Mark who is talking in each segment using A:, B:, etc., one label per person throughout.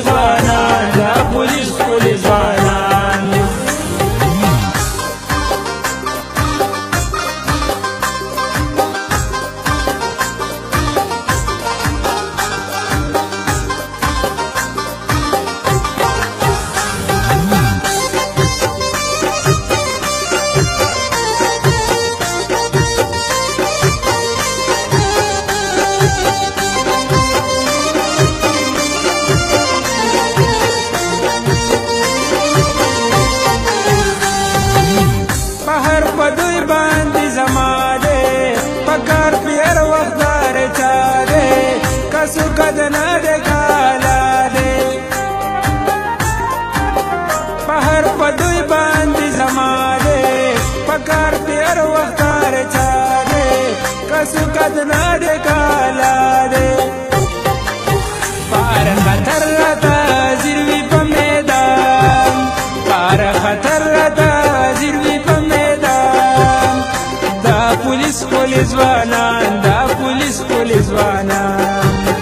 A: ځوانان دا پولیس ښکلي ځوانان कदना दे काला दे पहर पदुई बांधी जमाले पकार तेर वख्तार चाले कसु कदना दे काला दे पार खतर रता जिरवी प मैदान पार खतर रता जिरवी प मैदान दा police ښکلي ځوانان دا police ښکلي ځوانان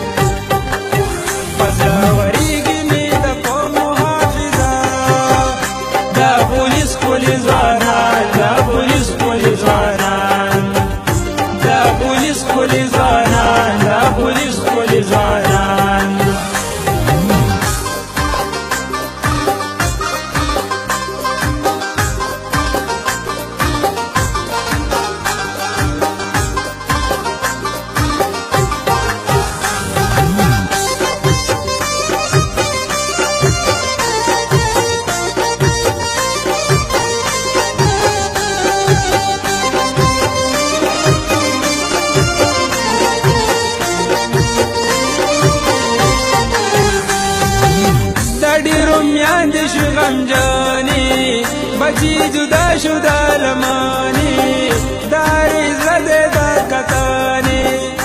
A: غمجانی بچی جدا شده لمانی داری زده دا کتانی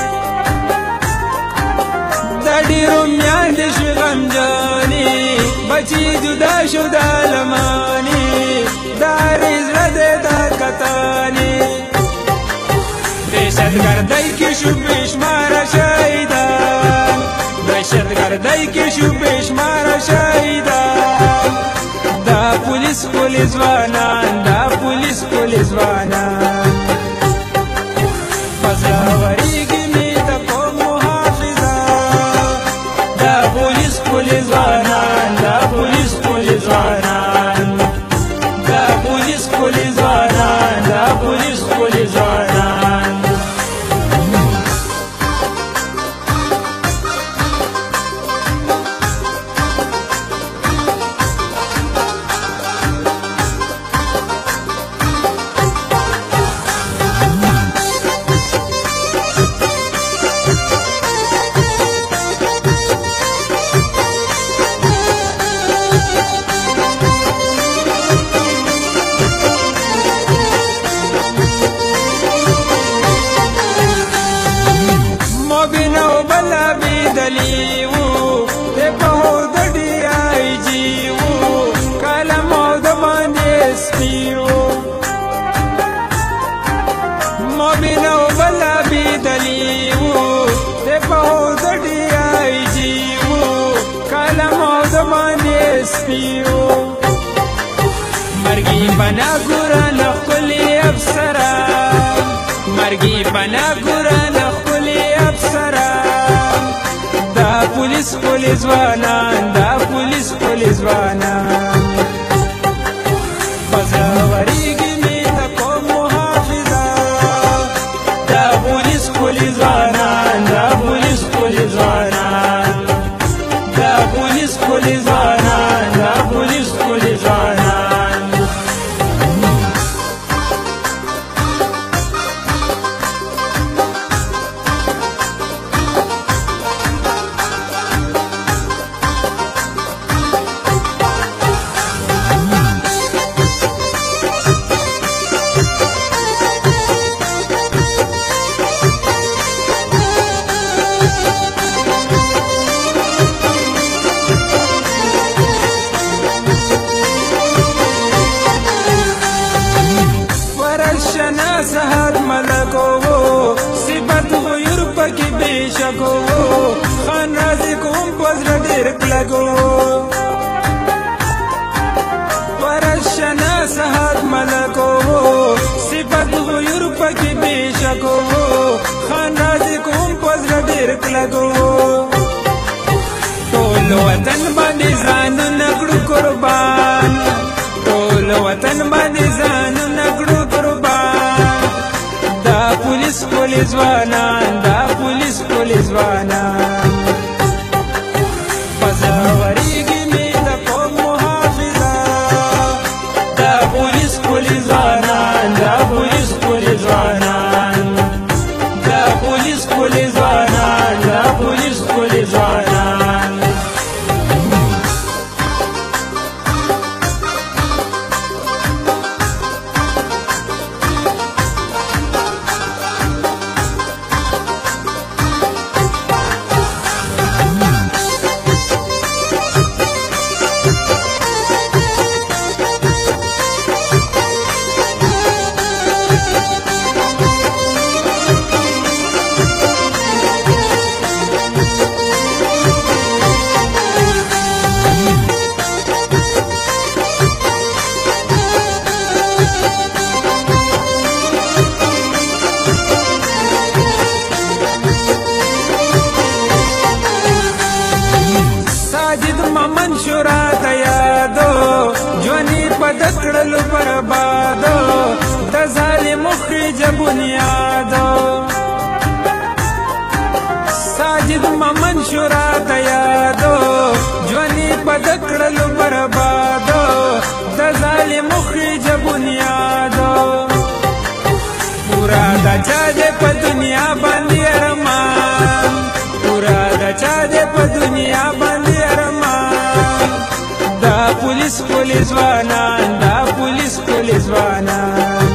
A: دادی رومیان دیش غمجانی بچی جدا شده لمانی داری زده دا کتانی دهشت گردی که شو بشمار شایدان دهشت گردی که شو بشمار شایدان دا police ښکلي ځوانان دا police ښکلي ځوانان فضا وریږي مې د قوم محافظه دا police ښکلي ځوانان دا police ښکلي ځوانان دا police ښکلي ځوانان دا police ښکلي ځوانان مرگی بنا گران خلی افسران مرگی بنا گران خلی افسران دا police ښکلي ځوانان دا police ښکلي ځوانان فضا وریږي مې د قوم محافظه دا police ښکلي ځوانان دا police ښکلي ځوانان دا police ښکلي ځوانان دا police ښکلي ځوانان سهر ملکو صفت غیر پکی بیشکو خان رازی کوم پزر ډیر کلگو لګو ټول وطن باندې ځانونه کړو قربان ټول وطن باندې ځانونه کړو قربان دا پولیس ځوانان دا پولیس ځوانان پزاوريږي مې د قوم محافظه دا پولیس ځوانان دا پولیس ځوانان دا پولیس ځوانان دا پولیس ځوانان منشورا ته یادو جوانی په دکړلو بربادو د ظالمو خېجه بنیادو ساجد منشورا ته یادو جوانی په دکړلو بربادو د ظالمو خېجه بنیادو پورا د چا دې په دنیا باندې ارمان پورا د چا دې په دنیا باندې پولیس ځوانان دا پولیس ځوانان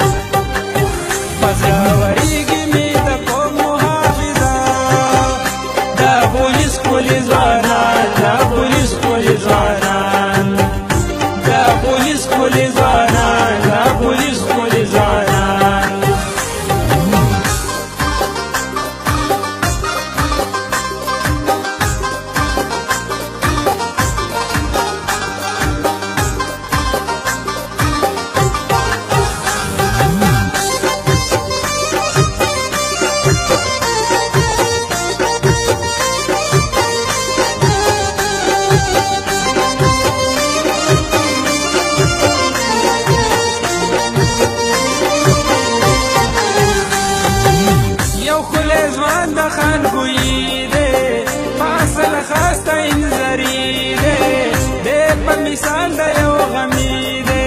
A: پزاوريږي مې د قوم محافظه دا پولیس ځوانان دا پولیس ځوانان دا پولیس ځوانان دا پولیس ځوانان خان کوئی دے فاصل خاصتا انذری دے دے پا مثال دا یو غمی دے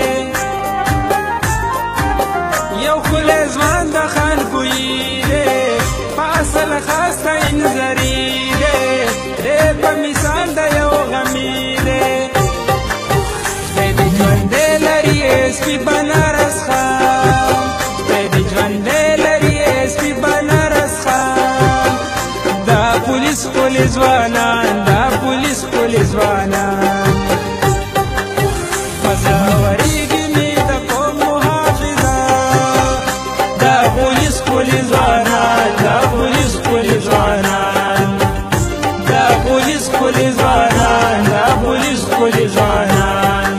A: یو خل ازوان دا خان کوئی دے فاصل خاصتا انذری دے دے پا مثال دا یو غمی دے سپیدی جوندے لری ایس پی بنارس خان سپیدی جوندے لری ایس پی بنارس خان پولیس ځوانان دا پولیس ځوانان پزاوريږي مې د قوم محافظه دا پولیس ځوانان دا پولیس ځوانان دا پولیس ځوانان دا پولیس ځوانان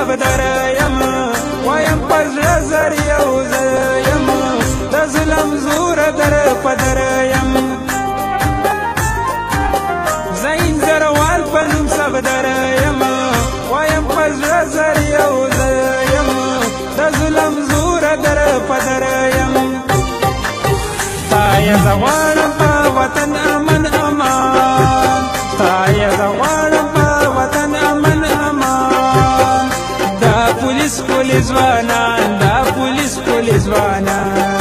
A: صبدر یم وایم پر زړه زر یو زه یم د ظلم زور در په در یم زه انځروال په نوم صبدر یم وایم پر زړه زر یو زه یم د ظلم زور در په در یم ستا یې زه غواړم په وطن امن امان ستا یې زه غواړم په وطن امن امان دا پولیس ښکلي ځوانان دا پولیس ښکلي ځوانان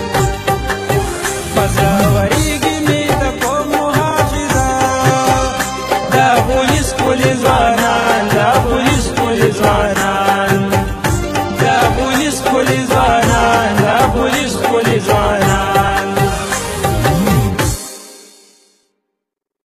A: په زړه ورېږي مې د قوم محافظه دا پولیس ښکلي ځوانان دا پولیس ښکلي ځوانان دا پولیس ښکلي ځوانان